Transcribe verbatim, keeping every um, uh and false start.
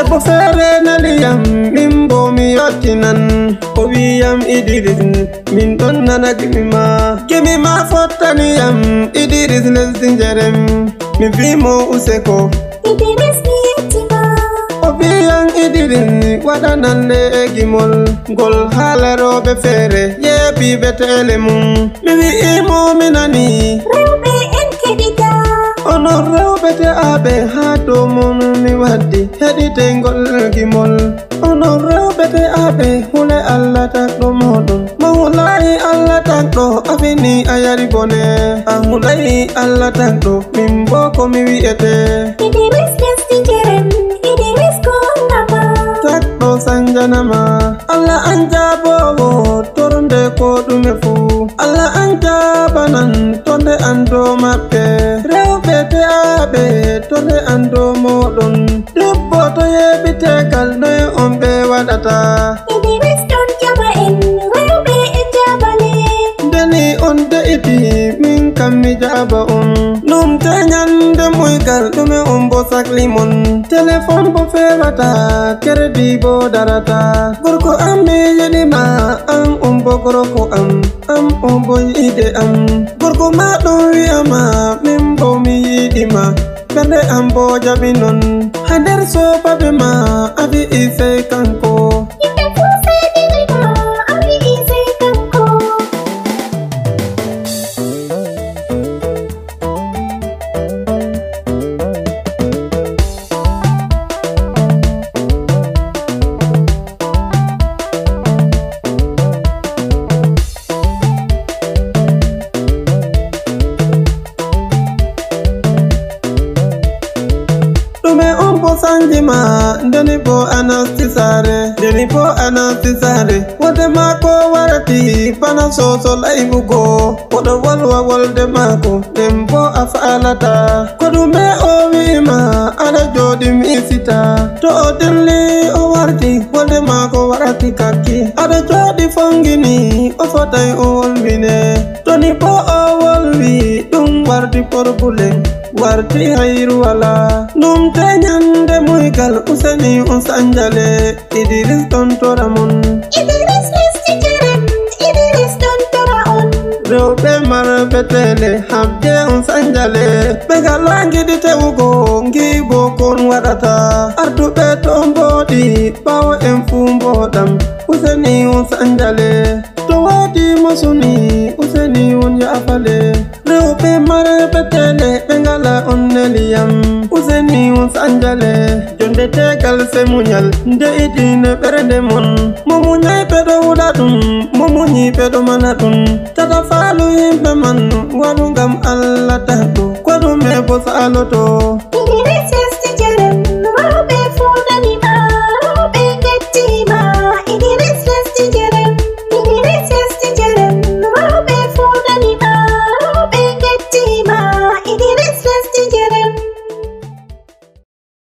debbo feere naliyam min bo mi yottinan o wiyam Idris min ɗon nana gimima gimima fottaniyam Idris lesdi njerem mi wimo useko Idris mi yettima o wiyam Idris waɗanande e gimol ngol haala rewɓe feere yeeɓiɓe tele mum mi wi'imo mi nani rewɓe en keɗita onon rewɓe te'aɓe haa dow mon mi waddi heɗite ngol gimol onon rewɓe te'aɓe hule Allah takɗo moɗon ma hulayi Allah takɗo a fini a yari bone a hulayi Allah takɗo min bo ko mi wi'ete Idris lesdi njerem Idris ko nama takɗo sanjanama Allah an jabowo tornde ko ɗume fuu Allah an jabanan tonde an dow maɓɓe rewɓe te'aɓe tonde an dow moɗon debbo to yeɓi tegal noye on ɓe waɗata Idris ɗon jaba en rewɓe e jabale ndeni on de'iti min kam mi jaba on numte nyande moygal ɗume on bo saklimon téléphone bo fewata crédit bo darata gorko am mi yiɗima an on bo gorko am am on bo yiide am gorko ma ɗon wiyama min bo mi yiɗima ɓerde am bo jaɓi non ha nder sobaɓe ma abi isey kanko yimɓe fuu seeɗinima a wi'i sey kanko ɗume on bo sanjima ndeni bo anasti sare ndeni bo anasti sare wolde maako warati bana soso layɓugo oɗo wolwa wolde maako nden bo a faalata ko ɗume o wi'ima aɗa jooɗi misita to o dilli o warti wolde maako warati kakki aɗa jooɗi fongini o fotay o wolwine toni bo o wolwi ɗum warti porbulen warti hayru wala numte nyande moygal useni on sanjale Idris ɗon tora mon Idris lesdi njerem Idris ɗon tora on rewɓe marɓe tele habde on sanjale ɓe gala giɗi tewugo ngibo kon waɗata arduɓe to mboɗi ɓawo en fuu mboɗam useni on sanjale to waɗi masuni useni on yafale rewɓe marɓe tele ɓe ngala on neliyam useni on sanjale jonde tegal se muñal nde iɗine ɓernde mon mo muñay ɓeɗo wuɗa ɗum mo muñi ɓeɗo mana ɗum tata faalu yimɓe man waɗu ngam Allah takɗo ko ɗume bo saloto